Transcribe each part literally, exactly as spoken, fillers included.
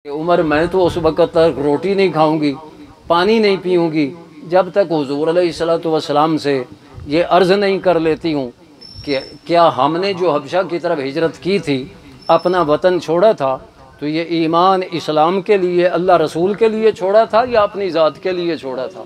عمر میں تو اس وقت تک روٹی نہیں کھاؤں گی، پانی نہیں پیوں گی جب تک حضور علیہ الصلوۃ والسلام سے یہ عرض نہیں کر لیتی ہوں کہ کیا ہم نے جو حبشہ کی طرف ہجرت کی تھی، اپنا وطن چھوڑا تھا، تو یہ ایمان اسلام کے لیے اللہ رسول کے لیے چھوڑا تھا یا اپنی ذات کے لیے چھوڑا تھا؟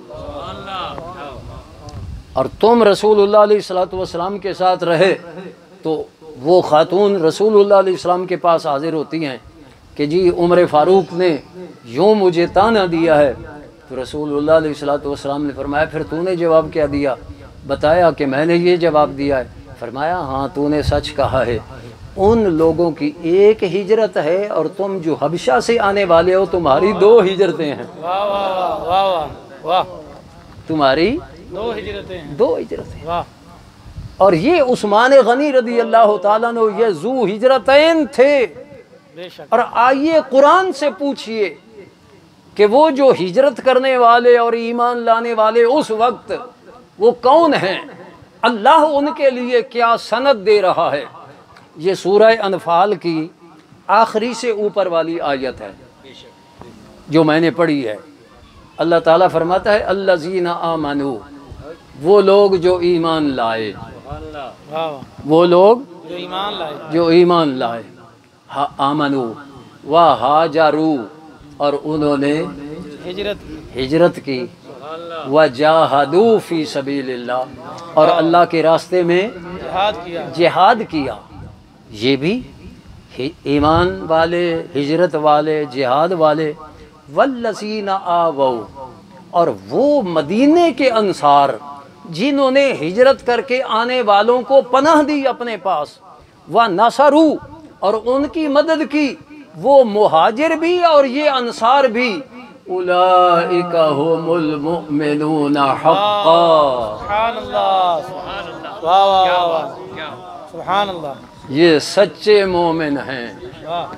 اور تم رسول اللہ علیہ الصلوۃ والسلام کے ساتھ رہے تو وہ خاتون رسول اللہ علیہ السلام کے پاس حاضر ہوتی ہیں کہ جی عمر فاروق نے یوں مجھے تانا دیا ہے، تو رسول اللہ علیہ الصلوۃ والسلام نے فرمایا پھر تو نے جواب کیا دیا؟ بتایا کہ میں نے یہ جواب دیا ہے۔ فرمایا ہاں تو نے سچ کہا ہے، ان لوگوں کی ایک ہجرت ہے اور تم جو حبشہ سے آنے والے ہو تمہاری دو ہجرتیں ہیں۔ واہ واہ واہ واہ واہ، تمہاری دو ہجرتیں ہیں، دو ہجرتیں۔ واہ۔ اور یہ عثمان غنی رضی اللہ تعالیٰ عنہ یہ ذو ہجرتین تھے۔ بے شک۔ اور آئیے قرآن سے پوچھئے کہ وہ جو ہجرت کرنے والے اور ایمان لانے والے اس وقت وہ کون ہیں، اللہ ان کے لیے کیا سند دے رہا ہے۔ یہ سورہ انفال کی آخری سے اوپر والی آیت ہے جو میں نے پڑھی ہے۔ اللہ تعالیٰ فرماتا ہے الذین آمنوا، وہ لوگ جو ایمان لائے، واہ واہ، وہ لوگ جو ایمان لائے، جو ایمان لائے، ہا آمنو و ہاجروا، اور انہوں نے ہجرت کی، ہجرت کی، وجاہدوا فی سبیل اللہ، اور اللہ کے راستے میں جہاد کیا۔ جہاد کیا۔ یہ بھی ایمان والے، ہجرت والے، جہاد والے۔ والذین آووا، اور وہ مدینے کے انصار جنہوں نے ہجرت کر کے آنے والوں کو پناہ دی اپنے پاس، ونصروا، اور ان کی مدد کی، وہ مہاجر بھی اور یہ انصار بھی، اولئک هم المؤمنون حقا۔ سبحان اللہ، سبحان اللہ، واہ واہ واہ، سبحان اللہ، یہ سچے مومن ہیں۔ واہ،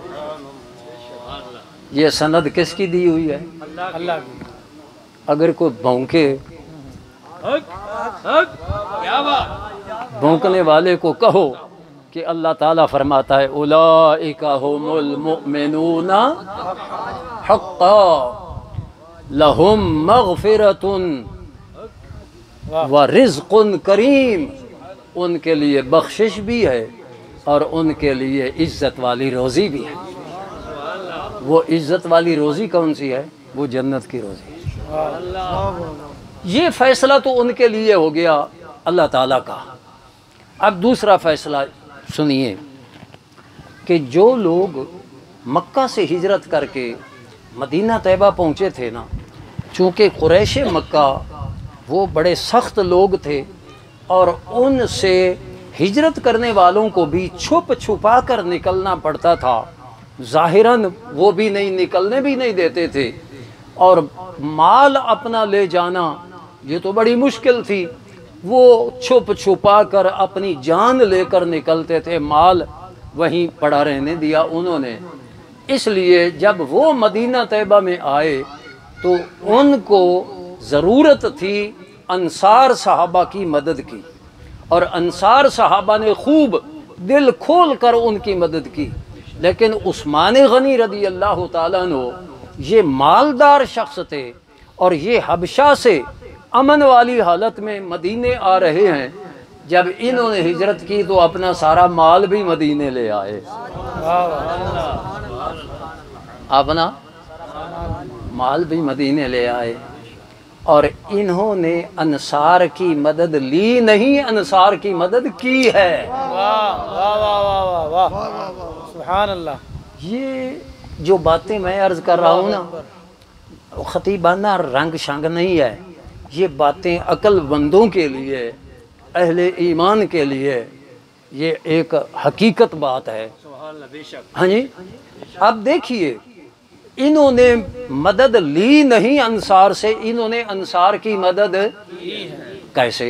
یہ سند کس کی دی ہوئی ہے؟ اللہ کی۔ اگر کوئی بھونکے، کیا بات، بھونکنے والے کو کہو کہ اللہ تعالیٰ فرماتا ہے اولئک هم المؤمنون حقا لہم مغفرۃ ورزق کریم، ان کے لیے بخشش بھی ہے اور ان کے لیے عزت والی روزی بھی ہے۔ وہ عزت والی روزی کون سی ہے؟ وہ جنت کی روزی ہے۔ یہ فیصلہ تو ان کے لیے ہو گیا اللہ تعالیٰ کا۔ اب دوسرا فیصلہ سنیے کہ جو لوگ مکہ سے ہجرت کر کے مدینہ طیبہ پہنچے تھے نا، چونکہ قریش مکہ وہ بڑے سخت لوگ تھے اور ان سے ہجرت کرنے والوں کو بھی چھپ چھپا کر نکلنا پڑتا تھا، ظاہراً وہ بھی نہیں نکلنے بھی نہیں دیتے تھے، اور مال اپنا لے جانا یہ تو بڑی مشکل تھی، وہ چھپ چھپا کر اپنی جان لے کر نکلتے تھے، مال وہیں پڑا رہنے دیا انہوں نے۔ اس لیے جب وہ مدینہ طیبہ میں آئے تو ان کو ضرورت تھی انصار صحابہ کی مدد کی، اور انصار صحابہ نے خوب دل کھول کر ان کی مدد کی، لیکن عثمان غنی رضی اللہ تعالیٰ عنہ یہ مالدار شخص تھے اور یہ حبشہ سے امن والی حالت میں مدینے آ رہے ہیں۔ جب انہوں نے ہجرت کی تو اپنا سارا مال بھی مدینے لے آئے، اپنا مال بھی مدینے لے آئے، اور انہوں نے انصار کی مدد لی نہیں، انصار کی مدد کی ہے۔ واہ واہ واہ واہ واہ، سبحان اللہ۔ یہ جو باتیں میں عرض کر رہا ہوں نا، خطیبانہ رنگ شنگ نہیں ہے، یہ باتیں عقل مندوں کے لیے، اہل ایمان کے لیے یہ ایک حقیقت بات ہے۔ ہاں جی، اب دیکھیے انہوں نے مدد لی نہیں انصار سے، انہوں نے انصار کی مدد کیسے؟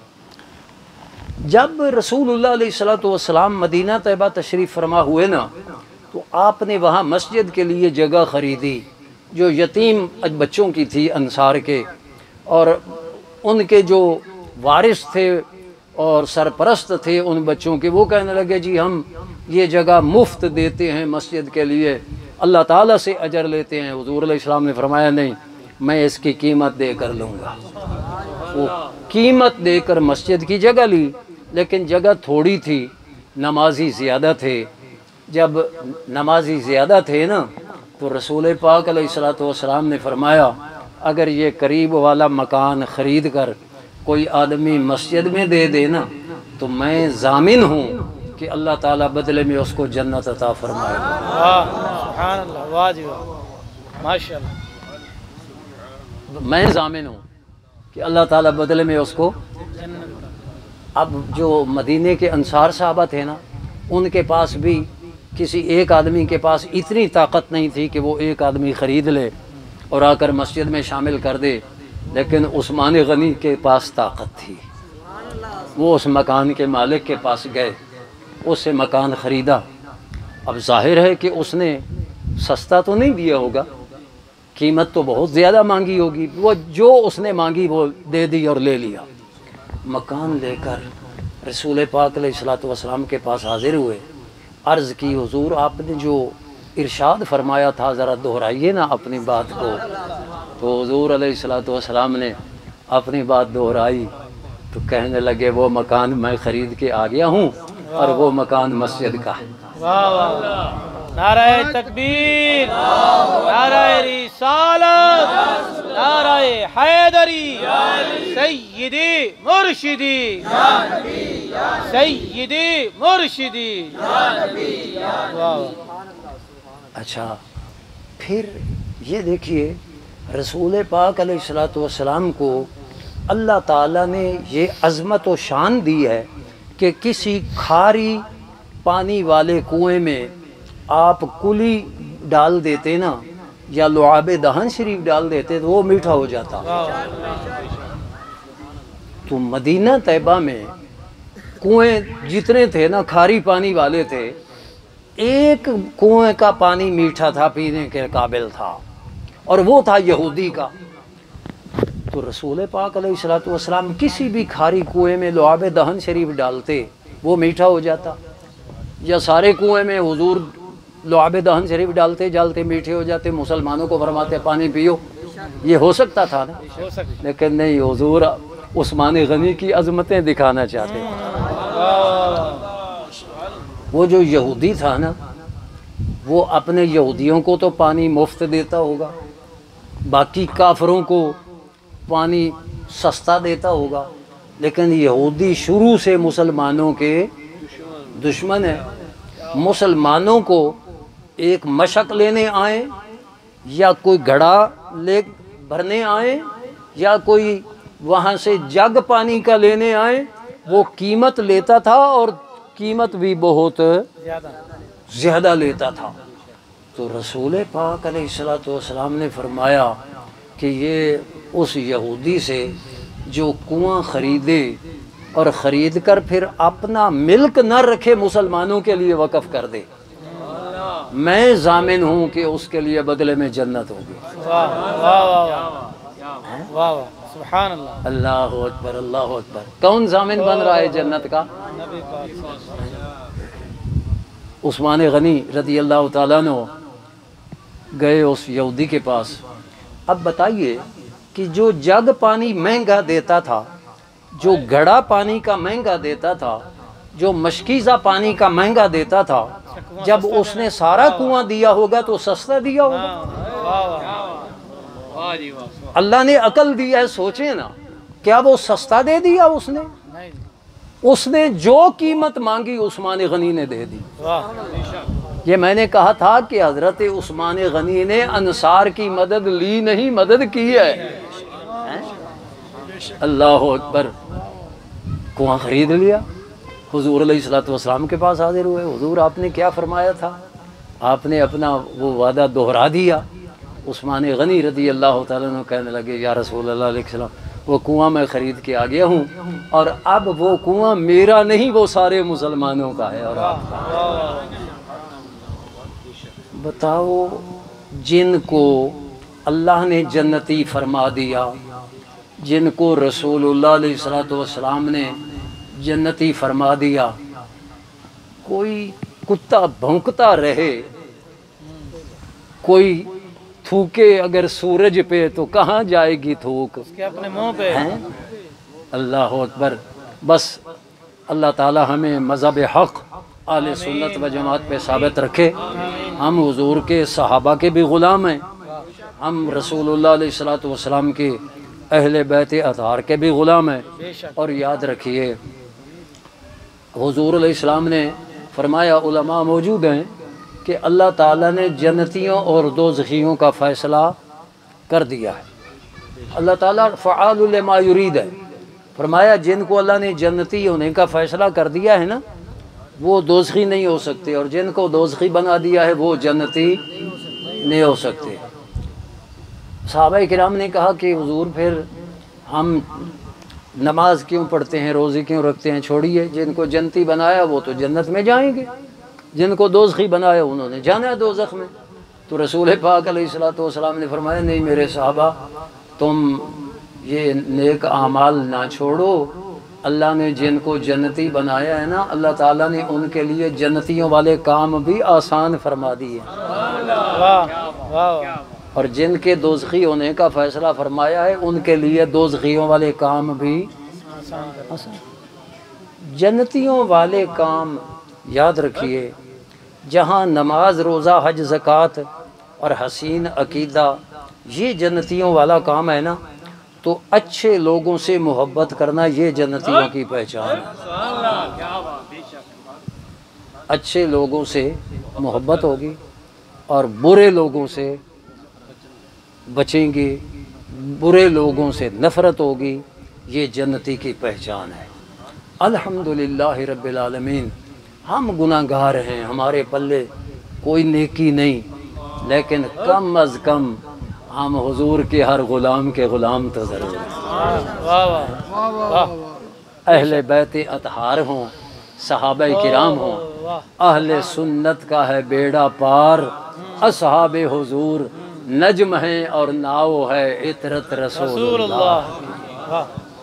جب رسول اللہ علیہ الصلوۃ والسلام مدینہ طیبہ تشریف فرما ہوئے نا، تو آپ نے وہاں مسجد کے لیے جگہ خریدی جو یتیم بچوں کی تھی انصار کے، اور ان کے جو وارث تھے اور سرپرست تھے ان بچوں کے، وہ کہنے لگے جی ہم یہ جگہ مفت دیتے ہیں مسجد کے لیے، اللہ تعالیٰ سے اجر لیتے ہیں۔ حضور علیہ السلام نے فرمایا نہیں، میں اس کی قیمت دے کر لوں گا۔ وہ قیمت دے کر مسجد کی جگہ لی، لیکن جگہ تھوڑی تھی، نمازی زیادہ تھے۔ جب نمازی زیادہ تھے نا تو رسول پاک علیہ الصلوۃ والسلام نے فرمایا اگر یہ قریب والا مکان خرید کر کوئی آدمی مسجد میں دے دے نا تو میں ضامن ہوں کہ اللہ تعالیٰ بدلے میں اس کو جنت عطا فرمائے گا۔ سبحان اللہ، واہ جی واہ، ماشاء اللہ۔ میں ضامن ہوں کہ اللہ تعالیٰ بدلے میں اس کو۔ اب جو مدینے کے انصار صحابہ تھے نا، ان کے پاس بھی کسی ایک آدمی کے پاس اتنی طاقت نہیں تھی کہ وہ ایک آدمی خرید لے اور آ کر مسجد میں شامل کر دے، لیکن عثمان غنی کے پاس طاقت تھی۔ وہ اس مکان کے مالک کے پاس گئے، اس سے مکان خریدا۔ اب ظاہر ہے کہ اس نے سستا تو نہیں دیا ہوگا، قیمت تو بہت زیادہ مانگی ہوگی، وہ جو اس نے مانگی وہ دے دی اور لے لیا۔ مکان لے کر رسول پاک علیہ الصلوۃ والسلام کے پاس حاضر ہوئے، عرض کی حضور آپ نے جو ارشاد فرمایا تھا ذرا دہرائیے نا اپنی بات کو۔ تو حضور علیہ الصلوۃ والسلام نے اپنی بات دہرائی تو کہنے لگے وہ مکان میں خرید کے آ گیا ہوں اور وہ مکان مسجد کا ہے۔ واہ واہ، نعرہ تکبیر، نعرہ رسالت، نعرہ حیدری، سیدی مرشدی، سیدی مرشدی۔ واہ۔ اچھا پھر یہ دیکھیے رسول پاک علیہ الصلوۃ والسلام کو اللہ تعالیٰ نے یہ عظمت و شان دی ہے کہ کسی کھاری پانی والے کنویں میں آپ کلی ڈال دیتے نا یا لعاب دہن شریف ڈال دیتے تو وہ میٹھا ہو جاتا۔ تو مدینہ طیبہ میں کنویں جتنے تھے نا کھاری پانی والے تھے، ایک کنویں کا پانی میٹھا تھا، پینے کے قابل تھا، اور وہ تھا یہودی کا۔ تو رسول پاک علیہ الصلوۃ والسلام کسی بھی کھاری کنویں میں لعاب دہن شریف ڈالتے وہ میٹھا ہو جاتا، یا سارے کنویں میں حضور لعاب دہن شریف ڈالتے جالتے میٹھے ہو جاتے، مسلمانوں کو فرماتے پانی پیو، یہ ہو سکتا تھا نا؟ لیکن نہیں، حضور عثمان غنی کی عظمتیں دکھانا چاہتے۔ وہ جو یہودی تھا نا وہ اپنے یہودیوں کو تو پانی مفت دیتا ہوگا، باقی کافروں کو پانی سستا دیتا ہوگا، لیکن یہودی شروع سے مسلمانوں کے دشمن ہیں۔ مسلمانوں کو ایک مشق لینے آئیں یا کوئی گھڑا لے بھرنے آئیں یا کوئی وہاں سے جگ پانی کا لینے آئیں، وہ قیمت لیتا تھا اور قیمت بھی بہت زیادہ لیتا تھا۔ تو رسول پاک علیہ الصلوۃ والسلام نے فرمایا کہ یہ اس یہودی سے جو کنواں خریدے اور خرید کر پھر اپنا ملک نہ رکھے مسلمانوں کے لیے وقف کر دے، میں ضامن ہوں کہ اس کے لیے بدلے میں جنت ہوگی۔ واہ واہ واہ واہ، سبحان اللہ، اللہ اکبر، اللہ اکبر۔ کون ضامن بن رہا ہے جنت کا؟ نبی پاک۔ عثمان غنی رضی اللہ تعالیٰ عنہ گئے اس یہودی کے پاس۔ اب بتائیے کہ جو جگ پانی مہنگا دیتا تھا، جو گھڑا پانی کا مہنگا دیتا تھا، جو مشکیزہ پانی کا مہنگا دیتا تھا، جب اس نے سارا کنواں دیا ہوگا تو سستا دیا ہوگا؟ اللہ نے عقل دی ہے، سوچیں نا، کیا وہ سستا دے دیا؟ اس نے اس نے جو قیمت مانگی عثمان غنی نے دے دی۔ یہ میں نے کہا تھا کہ حضرت عثمان غنی نے انصار کی مدد لی نہیں، مدد کی ہے۔ اللہ اکبر۔ کنواں خرید لیا، حضور علیہ الصلوۃ والسلام کے پاس حاضر ہوئے۔ حضور آپ نے کیا فرمایا تھا؟ آپ نے اپنا وہ وعدہ دہرا دیا۔ عثمان غنی رضی اللہ تعالیٰ عنہ کہنے لگے یا رسول اللہ علیہ السلام، وہ کنواں میں خرید کے آ گیا ہوں اور اب وہ کنواں میرا نہیں، وہ سارے مسلمانوں کا ہے اور آپ کا۔ بتاؤ، جن کو اللہ نے جنتی فرما دیا، جن کو رسول اللہ علیہ الصلوۃ والسلام نے جنتی فرما دیا، کوئی کتا بھونکتا رہے کوئی تھوکے اگر سورج پہ تو کہاں جائے گی تھوک، اس کے اپنے منہ پہ ہیں؟ اللہ اکبر۔ بس اللہ تعالی ہمیں مذہب حق اہل سنت و جماعت پہ ثابت رکھے۔ ہم حضور کے صحابہ کے بھی غلام ہیں، ہم رسول اللہ علیہ الصلوۃ والسلام کے اہل بیت اطہار کے بھی غلام ہیں۔ بے شک اور یاد رکھیے حضور علیہ السلام نے فرمایا، علماء موجود ہیں، کہ اللہ تعالیٰ نے جنتیوں اور دوزخیوں کا فیصلہ کر دیا ہے۔ اللہ تعالیٰ فعال لما یرید ہے، فرمایا جن کو اللہ نے جنتی ہونے کا فیصلہ کر دیا ہے نا وہ دوزخی نہیں ہو سکتے، اور جن کو دوزخی بنا دیا ہے وہ جنتی نہیں ہو سکتے۔ صحابہ کرام نے کہا کہ حضور پھر ہم نماز کیوں پڑھتے ہیں، روزے کیوں رکھتے ہیں؟ چھوڑیے، جن کو جنتی بنایا وہ تو جنت میں جائیں گے، جن کو دوزخی بنایا انہوں نے جانا ہے دوزخ میں۔ تو رسول پاک علیہ الصلوۃ والسلام نے فرمایا نہیں میرے صحابہ، تم یہ نیک اعمال نہ چھوڑو، اللہ نے جن کو جنتی بنایا ہے نا اللہ تعالیٰ نے ان کے لیے جنتیوں والے کام بھی آسان فرما دیے، واہ واہ اور جن کے دوزخی ہونے کا فیصلہ فرمایا ہے ان کے لیے دوزخیوں والے کام بھی آسان۔ جنتیوں والے کام یاد رکھیے، جہاں نماز روزہ حج زکوٰۃ اور حسین عقیدہ یہ جنتیوں والا کام ہے نا، تو اچھے لوگوں سے محبت کرنا یہ جنتیوں کی پہچان ہے۔ اچھے لوگوں سے محبت ہوگی اور برے لوگوں سے بچیں گے، برے لوگوں سے نفرت ہوگی، یہ جنتی کی پہچان ہے۔ الحمدللہ رب العالمین، ہم گناہ گار ہیں، ہمارے پلے کوئی نیکی نہیں، لیکن کم از کم ہم حضور کے ہر غلام کے غلام تو ضرور ہیں۔ واہ واہ اہل بیت اطہار ہوں، صحابہ کرام ہوں، اہل سنت کا ہے بیڑا پار، اصحاب حضور نجم ہیں اور ناؤ ہے عطرت رسول اللہ۔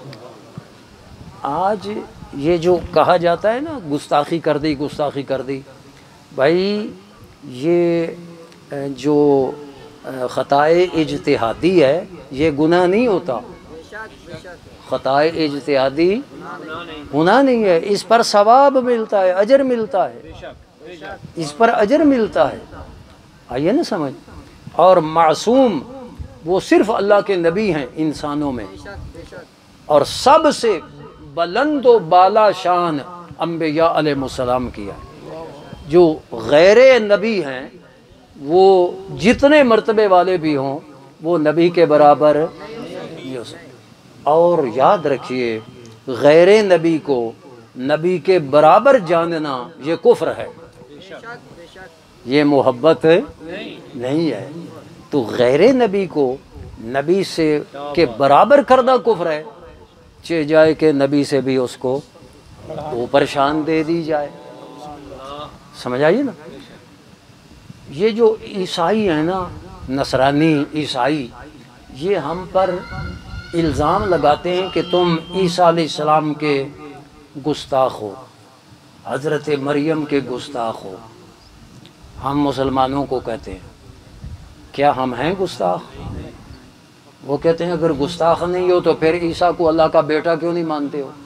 آج یہ جو کہا جاتا ہے نا گستاخی کر دی گستاخی کر دی، بھائی یہ جو خطائے اجتہادی ہے یہ گناہ نہیں ہوتا، خطائے اجتہادی گناہ نہیں ہے، اس پر ثواب ملتا ہے، اجر ملتا ہے، اس پر اجر ملتا ہے، آئیے نا سمجھ۔ اور معصوم وہ صرف اللہ کے نبی ہیں انسانوں میں، اور سب سے بلند و بالا شان انبیاء علیہ السلام کی ہے۔ جو غیر نبی ہیں وہ جتنے مرتبے والے بھی ہوں وہ نبی کے برابر نہیں ہو سکتے۔ اور یاد رکھیے غیر نبی کو نبی کے برابر جاننا یہ کفر ہے، یہ محبت نہیں ہے۔ تو غیر نبی کو نبی سے کے برابر کرنا کفر ہے، چہ جائے کہ نبی سے بھی اس کو اوپر شان دے دی جائے، سمجھ آئیے نا۔ یہ جو عیسائی ہیں نا، نصرانی عیسائی، یہ ہم پر الزام لگاتے ہیں کہ تم عیسیٰ علیہ السلام کے گستاخ ہو، حضرت مریم کے گستاخ ہو۔ ہم مسلمانوں کو کہتے ہیں کیا ہم ہیں گستاخ؟ وہ کہتے ہیں اگر گستاخ نہیں ہو تو پھر عیسیٰ کو اللہ کا بیٹا کیوں نہیں مانتے ہو؟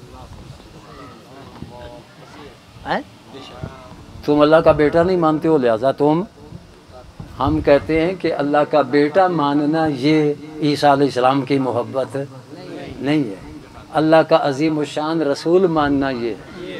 تم اللہ کا بیٹا نہیں مانتے ہو، لہذا تم، ہم کہتے ہیں کہ اللہ کا بیٹا ماننا یہ عیسیٰ علیہ السلام کی محبت نہیں ہے، اللہ کا عظیم الشان رسول ماننا یہ ہے۔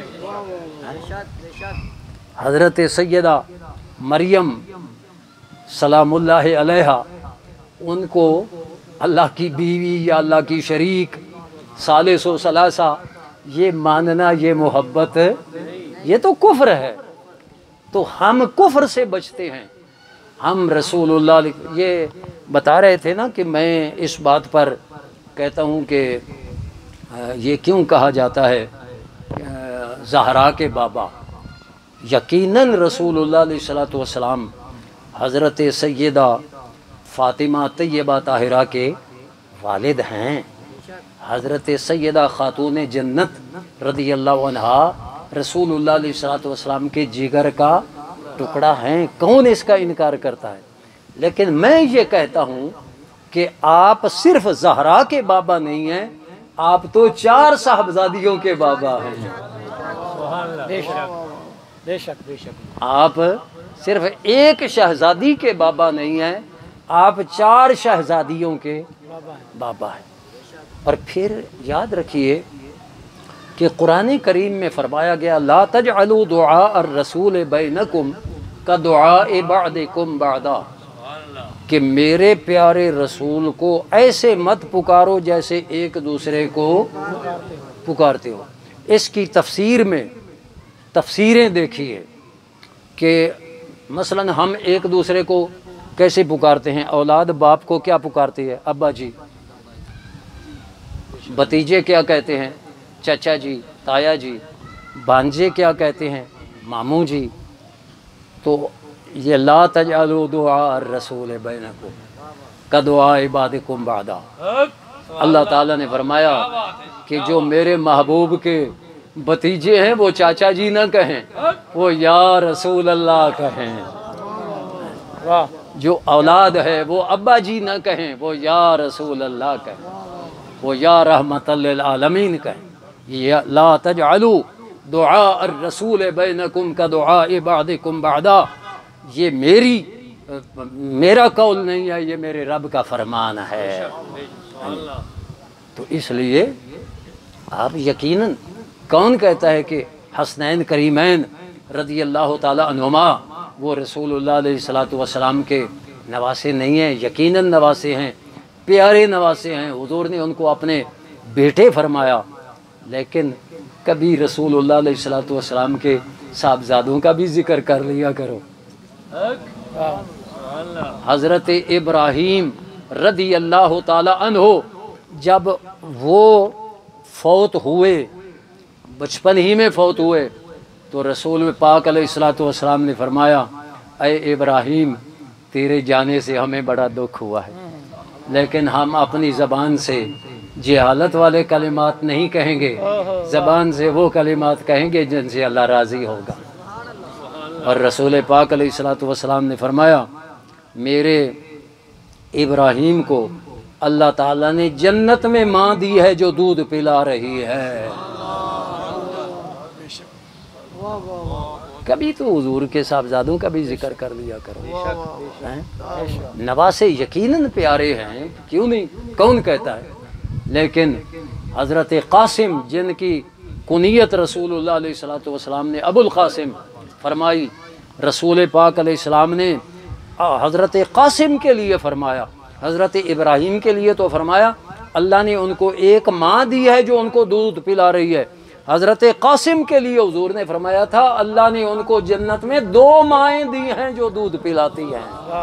حضرت سیدہ مریم سلام اللہ علیہا، ان کو اللہ کی بیوی یا اللہ کی شریک ثالث و ثلاثہ یہ ماننا یہ محبت، یہ تو کفر ہے۔ تو ہم کفر سے بچتے ہیں، ہم رسول اللہ یہ بتا رہے تھے نا کہ میں اس بات پر کہتا ہوں کہ یہ کیوں کہا جاتا ہے زہرا کے بابا، یقیناً رسول اللہ علیہ الصلوۃ والسلام حضرت سیدہ فاطمہ طیبہ طاہرہ کے والد ہیں، حضرت سیدہ خاتون جنت رضی اللہ عنہا رسول اللہ علیہ الصلوۃ والسلام کے جگر کا ٹکڑا ہیں۔ کون اس کا انکار کرتا ہے؟ لیکن میں یہ کہتا ہوں کہ آپ صرف زہرا کے بابا نہیں ہیں، آپ تو چار صاحبزادیوں کے بابا ہیں۔ بے شک بے شک بے شک آپ صرف ایک شہزادی کے بابا نہیں ہیں، آپ چار شہزادیوں کے بابا ہیں۔ اور پھر یاد رکھیے کہ قرآن کریم میں فرمایا گیا لا تجعلوا دعاء الرسول بینکم کدعاء بعضکم بعضا، کہ میرے پیارے رسول کو ایسے مت پکارو جیسے ایک دوسرے کو پکارتے ہو۔ اس کی تفسیر میں تفسیریں دیکھیے کہ مثلا ہم ایک دوسرے کو کیسے پکارتے ہیں، اولاد باپ کو کیا پکارتی ہے؟ ابا جی۔ بھتیجے کیا کہتے ہیں؟ چچا جی، تایا جی۔ بھانجے کیا کہتے ہیں؟ ماموں جی۔ تو یہ لا تجعلوا دعاء الرسول بینکم کدعاء بعضکم بعضا، اللہ تعالیٰ نے فرمایا کہ جو میرے محبوب کے بھتیجے ہیں وہ چاچا جی نہ کہیں، وہ یا رسول اللہ کہیں۔ واہ جو اولاد ہے وہ ابا جی نہ کہیں، وہ یا رسول اللہ کہیں، وہ یا رحمت للعالمین کہیں۔ یا لا تجعلوا دعاء الرسول بینکم کدعاء بعضکم بعضا، یہ میری میرا قول نہیں ہے، یہ میرے رب کا فرمان ہے۔ تو اس لیے آپ یقیناً، کون کہتا ہے کہ حسنین کریمین رضی اللہ تعالیٰ عنہما وہ رسول اللہ علیہ الصلوۃ والسلام کے نواسے نہیں ہیں؟ یقیناً نواسے ہیں، پیارے نواسے ہیں۔ حضور نے ان کو اپنے بیٹے فرمایا، لیکن کبھی رسول اللہ علیہ الصلوۃ والسلام کے صاحبزادوں کا بھی ذکر کر لیا کرو۔ حضرت ابراہیم رضی اللہ تعالی عنہ جب وہ فوت ہوئے، بچپن ہی میں فوت ہوئے، تو رسول پاک علیہ الصلوۃ والسلام نے فرمایا اے ابراہیم تیرے جانے سے ہمیں بڑا دکھ ہوا ہے، لیکن ہم اپنی زبان سے جہالت والے کلمات نہیں کہیں گے، زبان سے وہ کلمات کہیں گے جن سے اللہ راضی ہوگا۔ اور رسول پاک علیہ الصلوۃ والسلام نے فرمایا میرے ابراہیم کو اللہ تعالیٰ نے جنت میں ماں دی ہے جو دودھ پلا رہی ہے۔ کبھی تو حضور کے صاحبزادوں کا بھی ذکر کر لیا کرو۔ نواسے یقیناً پیارے ہیں، کیوں نہیں، کون کہتا ہے؟ لیکن حضرت قاسم جن کی کنیت رسول اللہ علیہ الصلوۃ والسلام نے ابو القاسم فرمائی، رسول پاک علیہ السلام نے حضرت قاسم کے لیے فرمایا، حضرت ابراہیم کے لیے تو فرمایا اللہ نے ان کو ایک ماں دی ہے جو ان کو دودھ پلا رہی ہے، حضرت قاسم کے لیے حضور نے فرمایا تھا اللہ نے ان کو جنت میں دو مائیں دی ہیں جو دودھ پلاتی ہیں۔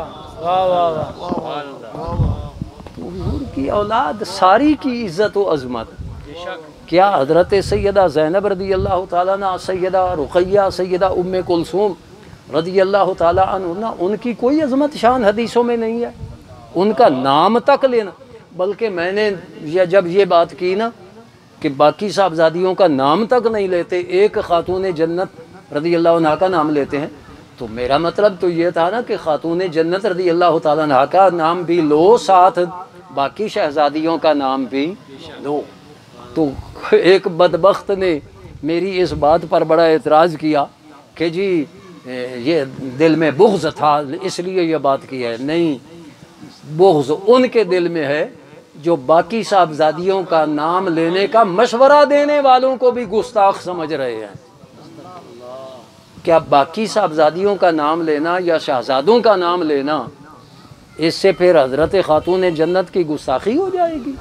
حضور کی اولاد ساری کی عزت و عظمت، کیا حضرت سیدہ زینب رضی اللہ تعالیٰ عنہ، سیدہ رقیہ، سیدہ ام کلثوم رضی اللہ تعالیٰ عنہ، ان کی کوئی عظمت شان حدیثوں میں نہیں ہے؟ ان کا نام تک لینا، بلکہ میں نے جب یہ بات کی نا کہ باقی صاحبزادیوں کا نام تک نہیں لیتے، ایک خاتون جنت رضی اللہ عنہ کا نام لیتے ہیں، تو میرا مطلب تو یہ تھا نا کہ خاتون جنت رضی اللہ تعالیٰ عنہ کا نام بھی لو، ساتھ باقی شہزادیوں کا نام بھی لو۔ تو ایک بدبخت نے میری اس بات پر بڑا اعتراض کیا کہ جی یہ دل میں بغض تھا اس لیے یہ بات کی ہے۔ نہیں، بغض ان کے دل میں ہے جو باقی صاحبزادیوں کا نام لینے کا مشورہ دینے والوں کو بھی گستاخ سمجھ رہے ہیں۔ کیا باقی صاحبزادیوں کا نام لینا یا شہزادوں کا نام لینا، اس سے پھر حضرت خاتون جنت کی گستاخی ہو جائے گی؟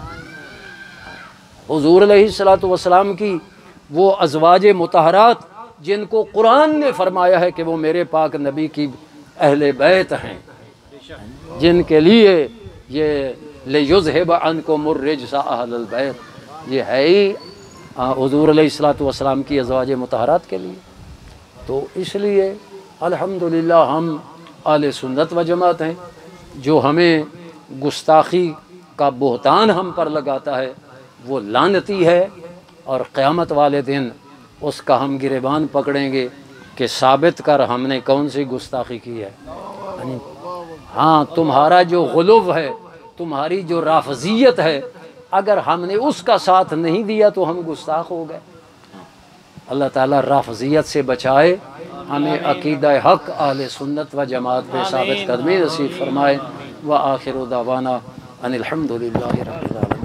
حضور علیہ الصلوۃ والسلام کی وہ ازواج مطہرات جن کو قرآن نے فرمایا ہے کہ وہ میرے پاک نبی کی اہل بیت ہیں، جن کے لیے یہ لِيُذْهِبَ عَنْكُمُ الرِّجْسَ أَهْلَ الْبَيْتِ، یہ ہے ہی حضور علیہ الصلوۃ والسلام کی ازواج مطہرات کے لیے۔ تو اس لیے الحمدللہ ہم اہل سنت و جماعت ہیں، جو ہمیں گستاخی کا بہتان ہم پر لگاتا ہے وہ لعنتی ہے، اور قیامت والے دن اس کا ہم گریبان پکڑیں گے کہ ثابت کر ہم نے کون سی گستاخی کی ہے۔ ہاں تمہارا جو غلو ہے، تمہاری جو رافضیت ہے، اگر ہم نے اس کا ساتھ نہیں دیا تو ہم گستاخ ہو گئے۔ اللہ تعالیٰ رافضیت سے بچائے، ہمیں عقیدہ حق اہل سنت و جماعت پہ ثابت قدمی نصیب فرمائے۔ وآخر دعوانا ان الحمد للہ رب العالمین۔